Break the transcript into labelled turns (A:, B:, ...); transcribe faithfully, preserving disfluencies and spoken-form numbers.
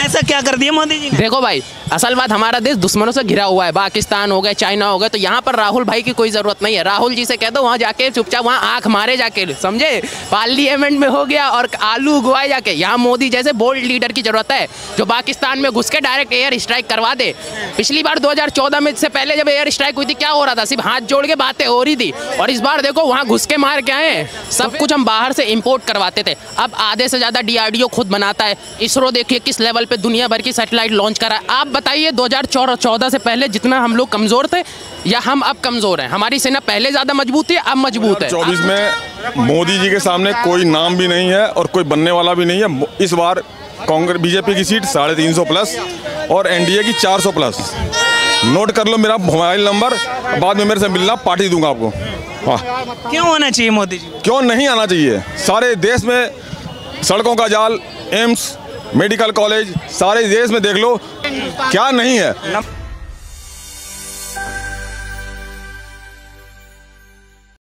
A: ऐसा क्या कर दिया मोदी जी ने?
B: देखो भाई, असल बात, हमारा देश दुश्मनों से घिरा हुआ है, पाकिस्तान हो गए, चाइना हो गए, तो यहाँ पर राहुल भाई की कोई जरूरत नहीं है। राहुल जी से कह दो वहाँ जाके चुपचाप वहाँ आंख मारे जाके, समझे, पार्लियामेंट में हो गया, और आलू उगवाए जाके। यहाँ मोदी जैसे बोल्ड लीडर की जरूरत है जो पाकिस्तान में घुस के डायरेक्ट एयर स्ट्राइक करवा दे। पिछली बार दो हज़ार चौदह में से पहले जब एयर स्ट्राइक हुई थी, क्या हो रहा था? सिर्फ हाथ जोड़ के बातें हो रही थी, और इस बार देखो वहाँ घुस के मार के आए। सब कुछ हम बाहर से इंपोर्ट करवाते थे, अब आधे से ज्यादा डीआरडीओ खुद बनाता है। इसरो देखिए किस लेवल पे दुनिया भर की सैटेलाइट लॉन्च करा है। आप बताइए दो हज़ार चौदह से पहले जितना हम लोग कमजोर थे या हम अब कमजोर हैं? हमारी सेना पहले ज्यादा मजबूत थी, अब मजबूत है।
C: चौबीस में मोदी जी के सामने कोई नाम भी नहीं है और कोई बनने वाला भी नहीं है। इस बार कांग्रेस बीजेपी की सीट साढ़े तीन सौ प्लस और एनडीए की चार सौ प्लस। नोट कर लो मेरा मोबाइल नंबर, बाद में मेरे से मिलना, पार्टी दूंगा आपको। हाँ,
A: क्यों होना चाहिए मोदी जी?
C: क्यों नहीं आना चाहिए? सारे देश में सड़कों का जाल, एम्स, मेडिकल कॉलेज, सारे देश में देख लो, क्या नहीं है।